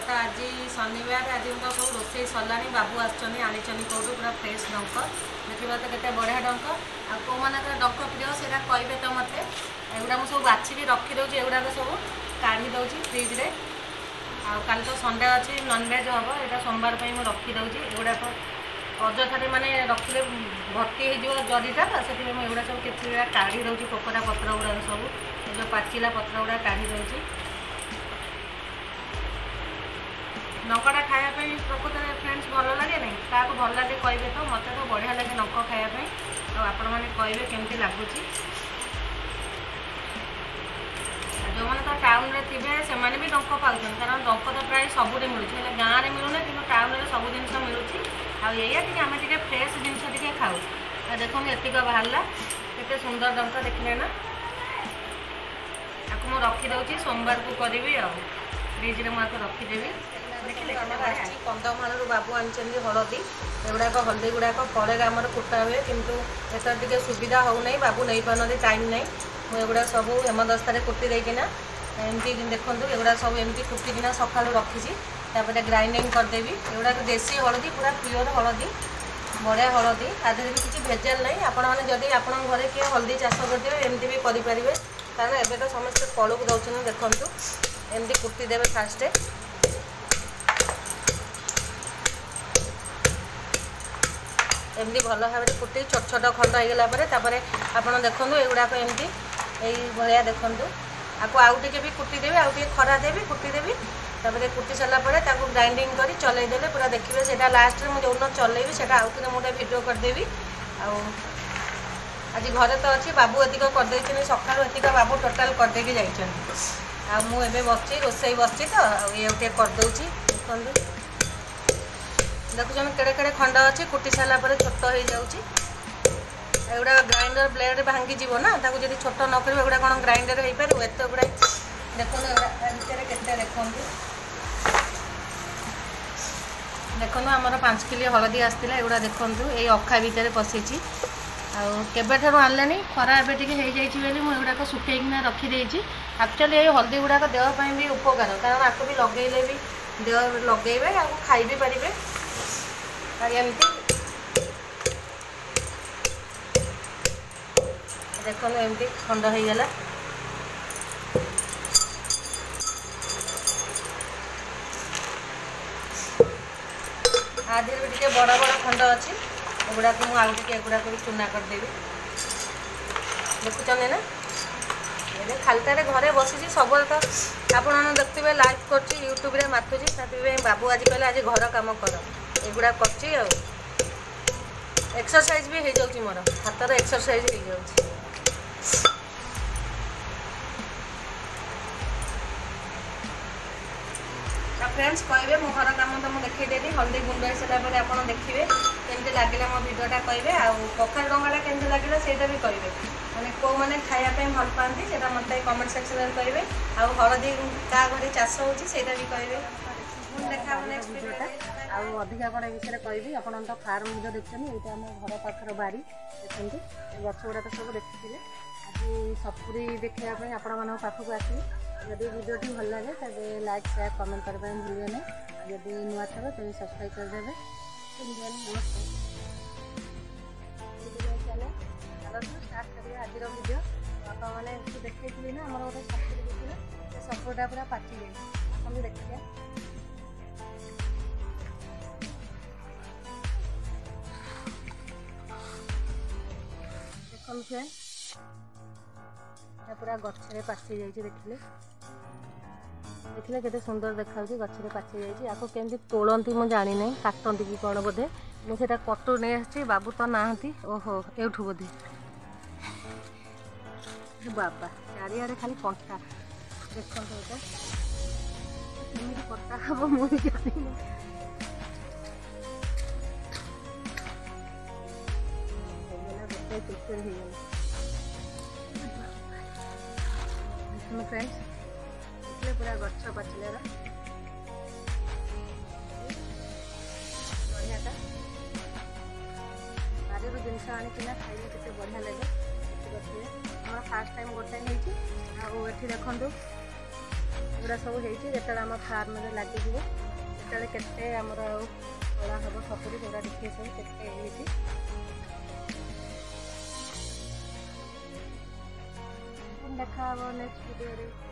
तो आज शनिवार आज सब रोसे सरला बाबू आनी कौटू पूरा फ्रेश डंक देखा तो केते बढ़िया डंक आउ मैंने डंक प्रिय से कहे तो मत एगुड़ा मुझे सब बाछी रखीदे एगुड़ा सब काढ़ी दूसरी फ्रिज्रे आल तो संडे अच्छी नॉनवेज हम यहाँ सोमवार मुझे रखीदे एगुड़ाक अजथा माने रखिले भर्ती हो जरीटा तो से एगुड़ा सब किसी काढ़ी दूसरी पोकरा पत्र गुड़ा सब जो पाचिला पत्र गुड़ा काढ़ी दूसरी नंकटा खायापी प्रकृत में फ्रेंड्स भल लगे नहीं क्या भल लगे कहे तो मत तो बढ़िया लगे नंक खायापी आपण मैंने कहे केमती लगुच जो मैंने तो टाउन में थे से भी डंक पाँच कारण डंक तो प्राय सबुठ मिलूँ गाँव में मिलूना कि टाउन में सब जिन मिलूँ आम टे फ्रेश जिन खाऊ देखो एतिक बाहर केते सुंदर डंक देखिले ना आपको मुझे रखीदे सोमवार को करी फ्रिज्रे मुझे रखीदेवी कंधमाल बाबू आनी हलदी एगुड़ाक हलदी गुड़ाक कड़े आम कुटा हुए किंतु एथर टे सुविधा हो नहीं बाबू नहीं पारती टाइम नहीं मुझे एगुड़ा सब हेमदस्तार कुटी देकिना एमती देखूँ एगुड़ा सब एमती कुटिकिना सका रखी ग्राइंडिंग करदेवी एगुड़ा देसी हलदी पूरा प्योर हलदी बढ़िया हलदी तादेह भी किसी भेजाल नहीं आपण मैंने जदि आपण घर किए हलदी चाष करदे एमती भी करेंगे कारण एवं तो समस्त कलू दौरान देखूँ एमती कुटिदेवे फास्ट एमती भल भाव कुटी छोट छोट खंड होगला आप देखूँ एगुड़ाक एमती भाया देखूँ आपको आउ टे भी कुटिदेवी आउ टे खरा देवी कुटिदेवी कुटी सारापर ग्राइंडिंग कर चलईदे पूरा देखिए से लास्ट में जो चलैबी से आउ थे मुझे वीडियो करदेवी आज घरे तो अच्छी बाबू एतिक करदे सका एतिक बाबू टोटाल करदेकी जाइए मुझे बच्ची रोसई बच्ची तो ये गोटे करदे देखते देखुन केड़े केड़े खंड अच्छी कुटी सारापर छोट हो जाऊँगी एगुड़ा ग्राइंडर ब्लेड भांगी जीव ना ताकू जब छोट न कर एगुड़ा कौन ग्राइंडर हो पार एत गुड़ा देखो के देखूँ देखो आमर 5 किलो हलदी आसाला एगुड़ा देखूँ ये अखा भितर पशि आबे आनलानी खरा एवं मुझे सुखेना रखीदे एक्चुअली ये हलदी गुड़ाक देहपाई भी उपकार कारण आपको भी लगेले भी देह लगे आपको खाई भी पारे एमती देखो एमती खंड होगला आधे भी टे बड़ बड़ खंड अच्छी एगुड़ा को मुझे एगुड़ा भी चूना करदेवी देखुं ना ये खालतार घरे बसी सब तो आप देखते लाइव कर यूट्यूब रे मातुची से बाबू आज कहले आज घर काम कर एगुड़ा कर एक्सरसाइज भी हो जाऊँ मोर हाथर एक्सरसाइज हो जाऊँ फ्रेंड्स कहे मो घर कम तो मुझे देखईदेली हल्दी गुंड हो सारापर आप देखिए केमती लगे मो भिडटा कहे कखार डंगाटा केमती लगे से भी कहे मैंने कौ मैंने खायापी भल पाती से मत कमेंट सेक्शन में कहे आउ हलदी क्या घरे चाष हो भी कहे देखा नेक्स्ट भिडियोटा अधिका कौन विषय कहि आप तो फार्म जो देखते ये आम घर पाखर बारी देखते गछ गुड़ाक सब देखी आज सपुरी देखापी आपण पाखक आसली जदि भिडियोटी भल लगे तब लाइक शेयर कमेंट करने भूलिए नहीं जदि नुआ थे तो सब्सक्राइब करदेवे नमस्कार स्टार्ट करिए आज वीडियो आप मैंने देखी ना आम गोटे सपुरी देखिए सपुरटा पूरा पाची जाए देखिए देखते पूरा गचरे पाची जाइए देखिले देखिले केते सुंदर देखा गचरे पाची जाइए आपको केमती तोलती मुझे जानी नहीं काटती कि कौन बोधे मुझे कटु नहीं आसी बाबू तो नहांती ओहो एठू बोधे बाबा चारिआडे खाली कंटा देखो यहाँ कटा हम मुझे जानी फ्रेंड्स देखिए पूरा गछ पाचिलार बढ़ियाटा बारी जिनस आनिकिना खाइले केते बढ़िया लगे देखिए हमारा फास्ट टाइम गोटे देखु एगुड़ा सब होते आम फार्म में लगे से केते आमर तोड़ा हम सपुरी से देखिए सब केते देखा नेक्स्ट वीडियो।